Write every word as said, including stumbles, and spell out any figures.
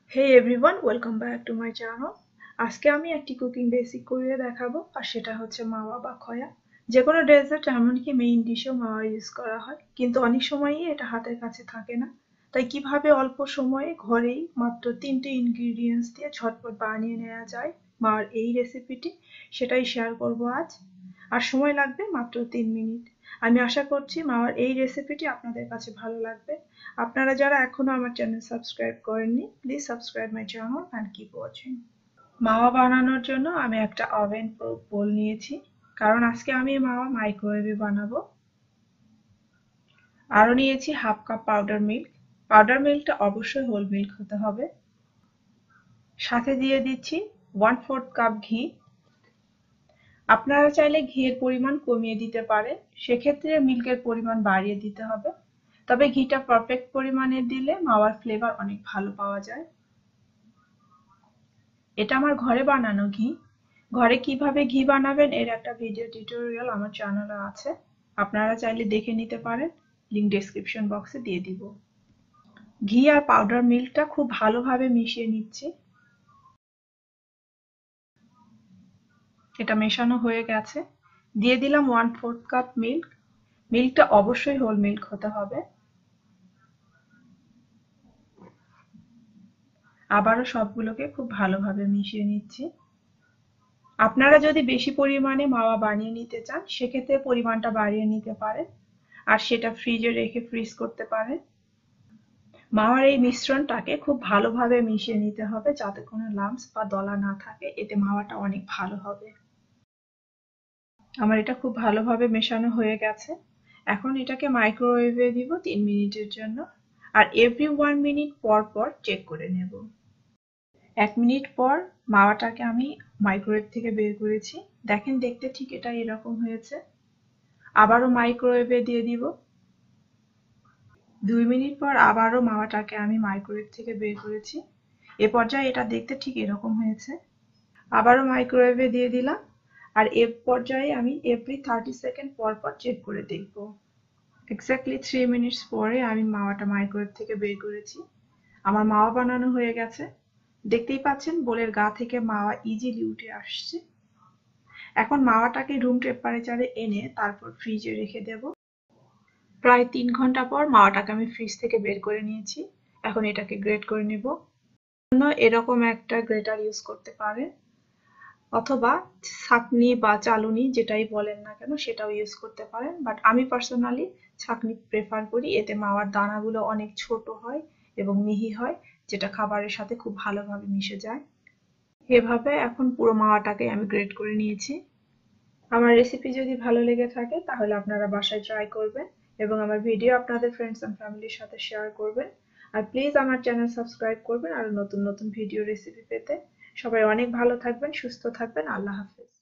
Hey everyone, welcome back to my channel. আজকে আমি একটি কুকিং বেসিক করে দেখাবো আর সেটা হচ্ছে মাওয়া বা খয়া। যে কোনো ডেজার্ট এমনকি মেইন ডিশেও মাওয়া ইউজ করা হয়, কিন্তু অনেক সময়ই এটা হাতের কাছে থাকে না। তাই কিভাবে অল্প সময়ে ঘরেই মাত্র তিনটে ইনগ্রিডিয়েন্টস দিয়ে ঝটপট বানিয়ে নেওয়া যায় মাওয়ার এই রেসিপিটি, সেটাই শেয়ার করব আজ। আর সময় লাগবে মাত্র তিন মিনিট। আমি আশা করছি মাওয়ার এই রেসিপিটি আপনাদের কাছে ভালো লাগবে। আপনারা যারা এখনো আমার চ্যানেল সাবস্ক্রাইব করেননি, please subscribe my channel and keep watching. Mawa বানানোর জন্য আমি একটা ওভেন প্রুফ বোল নিয়েছি, কারণ আজকে আমি মাওয়া মাইক্রোওয়েভে বানাবো। আরও নিয়েছি half cup powder milk. Powder মিল্কটা অবশ্যই হোল মিল্ক হতে হবে। সাথে দিয়ে দিচ্ছি ওয়ান ফোর্থ কাপ ঘি। আপনারা চাইলে ঘিয়ের পরিমাণ কমিয়ে দিতে পারেন, সেক্ষেত্রে মিল্কের পরিমাণ বাড়িয়ে দিতে হবে। তবে ঘিটা পারফেক্ট পরিমাণে দিলে মাওয়ার ফ্লেভার অনেক ভালো পাওয়া যায়। এটা আমার ঘরে বানানো ঘি। ঘরে কিভাবে ঘি বানাবেন এর একটা ভিডিও টিউটোরিয়াল আমার চ্যানেলে আছে, আপনারা চাইলে দেখে নিতে পারেন, লিংক ডেসক্রিপশন বক্সে দিয়ে দিব। ঘি আর পাউডার মিল্কটা খুব ভালোভাবে মিশিয়ে নিচ্ছি। এটা মেশানো হয়ে গেছে। দিয়ে দিলাম ওয়ান ফোর্থ কাপ মিল্ক। মিল্কটা অবশ্যই হোল মিল্ক হতে হবে। আবারও সবগুলোকে খুব ভালোভাবে মিশিয়ে নিচ্ছি। আপনারা যদি বেশি পরিমাণে মাওয়া বানিয়ে নিতে চান, সেক্ষেত্রে পরিমাণটা বাড়িয়ে নিতে পারেন আর সেটা ফ্রিজে রেখে ফ্রিজ করতে পারেন। মাওয়ার এই মিশ্রণটাকে খুব ভালোভাবে মিশিয়ে নিতে হবে, যাতে কোনো লাম্পস বা দলা না থাকে, এতে মাওয়াটা অনেক ভালো হবে। আমার এটা খুব ভালোভাবে মেশানো হয়ে গেছে। এখন এটাকে মাইক্রোওয়েভে দিব তিন মিনিটের জন্য, আর এভরি ওয়ান মিনিট পর পর চেক করে নেব। এক মিনিট পর মাওয়াটাকে আমি মাইক্রোওয়েভ থেকে বের করেছি। দেখেন, দেখতে ঠিক এটা এরকম হয়েছে। আবারও মাইক্রোওয়েভে দিয়ে দিব। দুই মিনিট পর আবারও মাওয়াটাকে আমি মাইক্রোওয়েভ থেকে বের করেছি। এ পর্যায়ে এটা দেখতে ঠিক এরকম হয়েছে। আবারও মাইক্রোওয়েভে দিয়ে দিলাম, আর এ পর্যায়ে আমি এভরি থার্টি সেকেন্ড পর পর চেক করে দেখব। এক্স্যাক্টলি থ্রি মিনিটস পরে আমি মাওয়াটা মাইক্রোওয়েভ থেকে বের করেছি। আমার মাওয়া বানানো হয়ে গেছে। দেখতেই পাচ্ছেন বোলের গা থেকে মাওয়া ইজিলি উঠে আসছে। এখন মাওয়াটাকে রুম টেম্পারেচারে এনে তারপর ফ্রিজে রেখে দেব। প্রায় তিন ঘন্টা পর মাওয়াটাকে আমি ফ্রিজ থেকে বের করে নিয়েছি। এখন এটাকে গ্রেট করে নেব। জন্য এরকম একটা গ্রেটার ইউজ করতে পারেন, অথবা ছাঁকনি বা চালুনি যেটাই বলেন না কেন সেটাও ইউজ করতে পারেন, বাট আমি পার্সোনালি ছাঁকনি প্রেফার করি। এতে মাওয়ার দানাগুলো অনেক ছোট হয় এবং মিহি হয়, যেটা খাবারের সাথে খুব ভালোভাবে মিশে যায়। এভাবে এখন পুরো মাওয়াটাকে আমি গ্রেট করে নিয়েছি। আমার রেসিপি যদি ভালো লেগে থাকে তাহলে আপনারা বাসায় ট্রাই করবেন এবং আমার ভিডিও আপনাদের ফ্রেন্ডস এন্ড ফ্যামিলির সাথে শেয়ার করবেন। আর প্লিজ আমার চ্যানেল সাবস্ক্রাইব করবেন আরো নতুন নতুন ভিডিও রেসিপি পেতে। সবাই অনেক ভালো থাকবেন, সুস্থ থাকবেন। আল্লাহ হাফেজ।